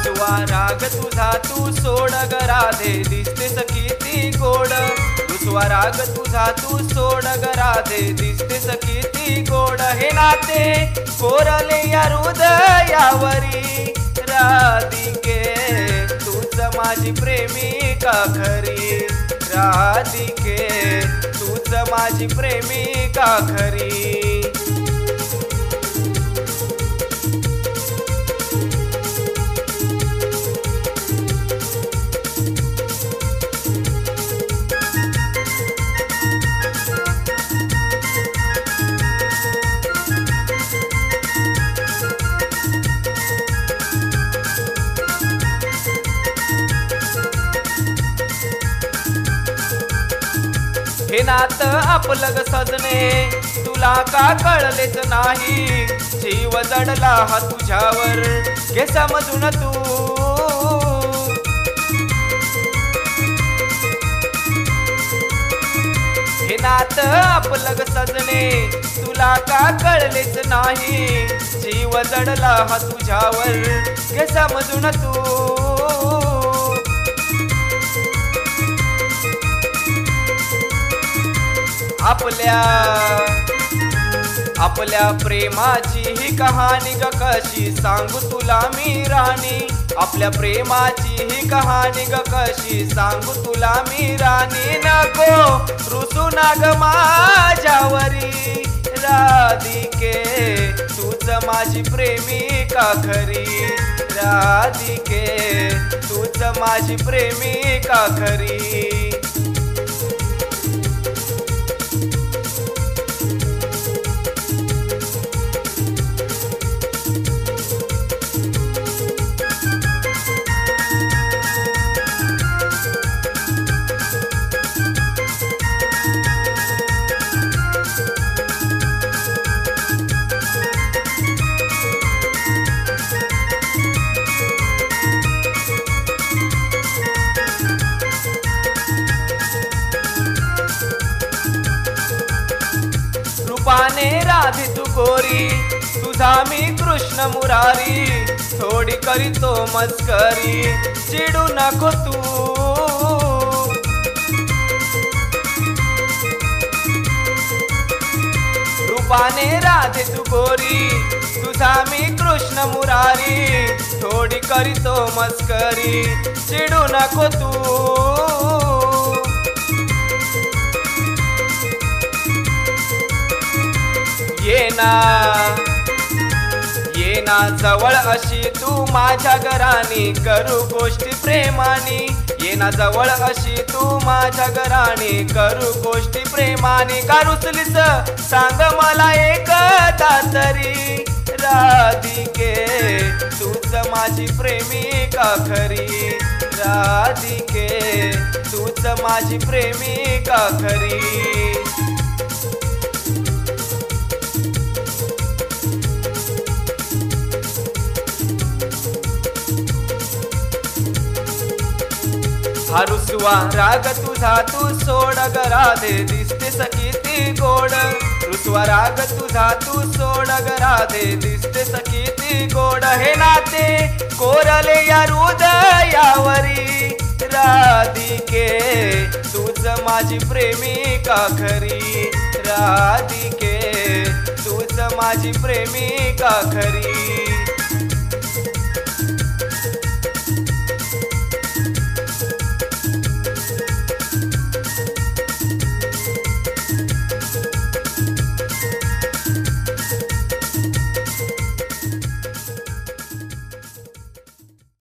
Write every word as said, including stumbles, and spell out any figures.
रुसवा राग तुझा तू सोड ग राधे दिसतेस किती गोड रुसवा राग तुझा तू सोड ग राधे दिसतेस किती गोड हे नाते कोरले या हृदयावरी राधिके तूच माझी प्रेमिका खरी राधिके तूच माझी प्रेमिका खरी हे नात आपलं ग सजने तुला का कळलेच नाही जीव जडला हा तुझ्यावर घे समजून तू हे नात आपलं ग सजने तुला का कळलेच नाही जीव जडला हा तुझ्यावर घे समजून तू आपल्या आपल्या प्रेमाची ही कहाणी ग कशी सांगू तुला मी राणी आपल्या प्रेमाची ही कहाणी ग कशी सांगू तुला मी राणी नको रुसू ना ग माझ्यावरी राधिके तूच माझी प्रेमिका खरी राधिके तूच माझी प्रेमिका खरी रूपाने राधे तू गोरी तुझा मी कृष्ण मुरारी थोडी करीतो मस्करी चिडू नको तू रूपाने राधे तू गोरी तुझा मी कृष्ण मुरारी थोडी करीतो मस्करी चिडू नको तू ये ना ये ना जवळ अशी तू माझ्या घरानी करू गोष्टी प्रेमानी ये ना जवळ अशी तू माझ्या घरानी करू गोष्टी प्रेमानी का रुसलीस सांग मला एकदा तरी राधिके तूच माझी प्रेमिका खरी राधिके तूच माझी प्रेमिका खरी हा रुसवा राग तुझा तू सोड ग राधे दिसतेस किती गोड रुसवा राग तुझा तू सोड ग राधे दिसतेस किती गोड हे नाते कोरले या हृदयावरी राधिके तूच माझी प्रेमिका खरी राधिके तूच माझी प्रेमिका खरी